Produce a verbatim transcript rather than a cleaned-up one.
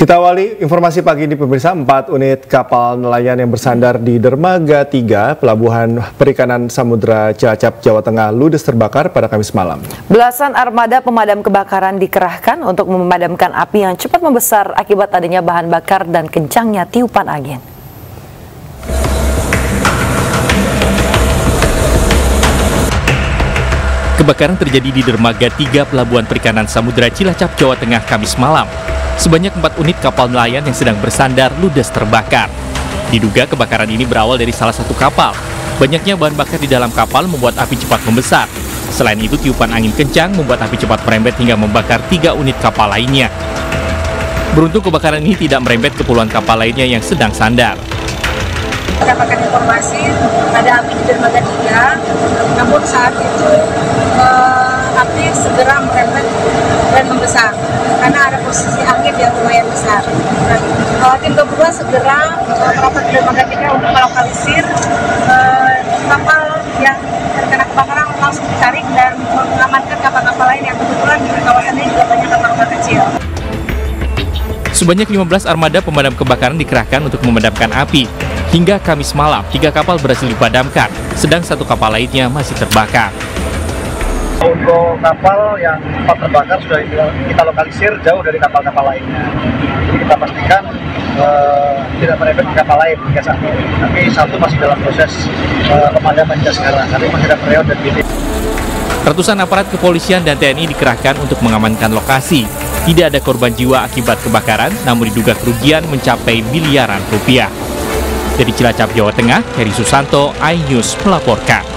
Kita awali informasi pagi ini pemirsa, empat unit kapal nelayan yang bersandar di Dermaga tiga, Pelabuhan Perikanan Samudra Cilacap, Jawa Tengah, ludes terbakar pada Kamis malam. Belasan armada pemadam kebakaran dikerahkan untuk memadamkan api yang cepat membesar akibat adanya bahan bakar dan kencangnya tiupan angin. Kebakaran terjadi di Dermaga tiga Pelabuhan Perikanan Samudra Cilacap, Jawa Tengah, Kamis malam. Sebanyak empat unit kapal nelayan yang sedang bersandar ludes terbakar. Diduga kebakaran ini berawal dari salah satu kapal. Banyaknya bahan bakar di dalam kapal membuat api cepat membesar. Selain itu, tiupan angin kencang membuat api cepat merembet hingga membakar tiga unit kapal lainnya. Beruntung kebakaran ini tidak merembet ke puluhan kapal lainnya yang sedang sandar. Mendapatkan informasi ada api di Dermaga tiga, namun saat itu eh, api segera merembet dan membesar karena ada posisi angin yang lumayan besar. Nah, eh, tim gabungan segera eh, merapat ke Dermaga tiga untuk melokalisir eh, kapal yang terkena kebakaran, langsung ditarik dan mengamankan kapal-kapal lain yang kebetulan di kawasan ini juga banyak kapal-kapal kecil. Sebanyak lima belas armada pemadam kebakaran dikerahkan untuk memadamkan api. Hingga Kamis malam, tiga kapal berhasil dipadamkan, sedang satu kapal lainnya masih terbakar. Untuk kapal yang sempat terbakar sudah kita lokalisir jauh dari kapal-kapal lainnya. Jadi kita pastikan uh, tidak merembet ke kapal lain hingga saat ini. Tapi satu masih dalam proses uh, pemadaman hingga sekarang, karena masih ada periode dan bidik. Ratusan aparat kepolisian dan T N I dikerahkan untuk mengamankan lokasi. Tidak ada korban jiwa akibat kebakaran, namun diduga kerugian mencapai miliaran rupiah. Dari Cilacap, Jawa Tengah, Heri Susanto, iNews melaporkan.